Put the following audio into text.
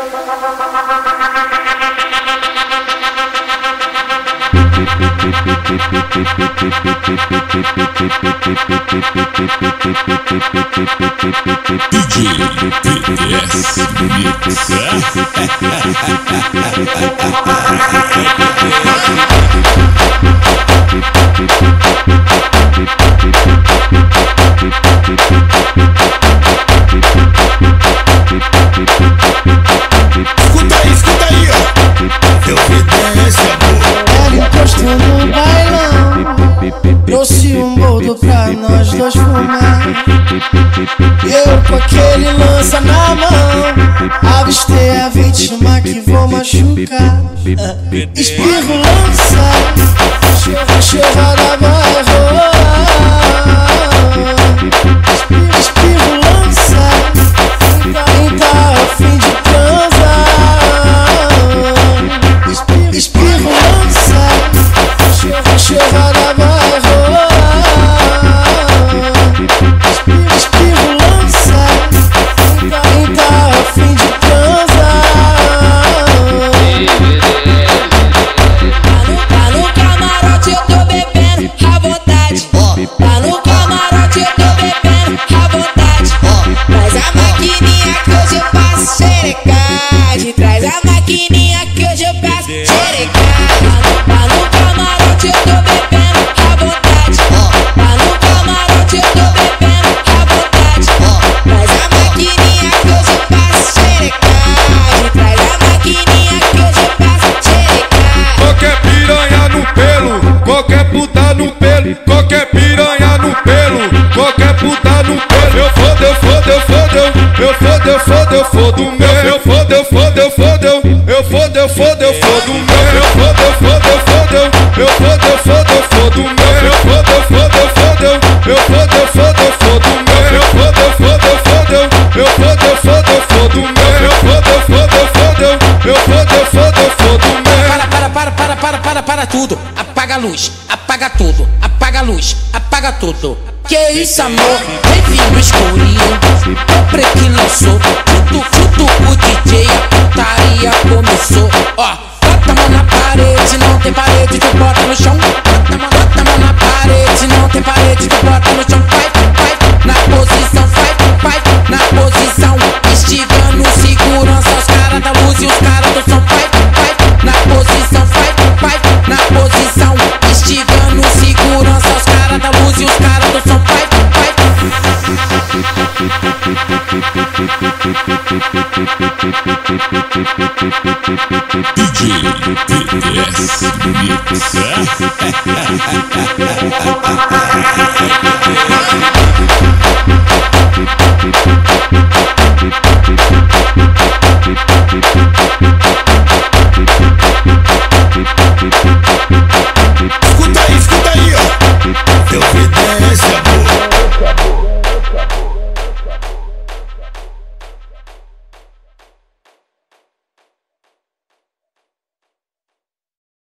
Escuta aí, ó. Eu vi esse amor. Ela encostou no bailão, trouxe um boldo pra nós dois fumar. Eu com aquele lança na mão, avistei a vítima que vou machucar. Espirro lança, chorada vai rolar. Espirro lança, quem tá a fim de transar. Espirro lança, chorada vai rolar. Espirro lança, quem tá a fim de transar. Tá no camarote, eu tô bebendo à vontade. Tá no camarote, eu tô bebendo à vontade. Traz a maquininha que hoje eu faço xerecagem. Traz a maquininha que hoje eu faço xerecagem. Tá no camarote, eu tô bebendo à vontade. Tá no camarote, eu tô bebendo à vontade. Traz a maquininha que hoje eu faço xerecagem. Traz a maquininha que hoje eu faço xerecagem. Qualquer piranha no pelo, qualquer puta no pelo, qualquer piranha no pelo, qualquer puta no pelo. Eu fodo, eu fodo, eu fodo, eu fodo, eu fodo, eu fodo o meu. Eu fodo, eu fodo, eu fodo, eu fodo, eu fodo, eu fodo o meu. Eu fodo, eu fodo, eu fodo, eu fodo, eu fodo, eu fodo o meu. Eu fodo, eu fodo, eu fodo, eu fodo, eu fodo, eu fodo o meu. Eu fodo, eu fodo, eu fodo, eu fodo, eu fodo, eu fodo o meu. Eu fodo, eu fodo, eu fodo, eu fodo, eu fodo, eu fodo o meu. Para tudo, apaga a luz, apaga tudo, apaga a luz, apaga tudo. Que isso, amor? Revi no escurinho, o preto que lançou. Tudo o DJ, a putaria começou. Ó, bota a mão na parede, não tem parede, tu bota no chão. Bota a mão na parede, não tem parede, tu bota no chão. Vai, na posição, vai, na posição. Instigando segurança, os caras da luz e os caras do som. Vai, na posição, vai, na posição. Instigando segurança, os caras da luz e os caras do som. Vai. DJ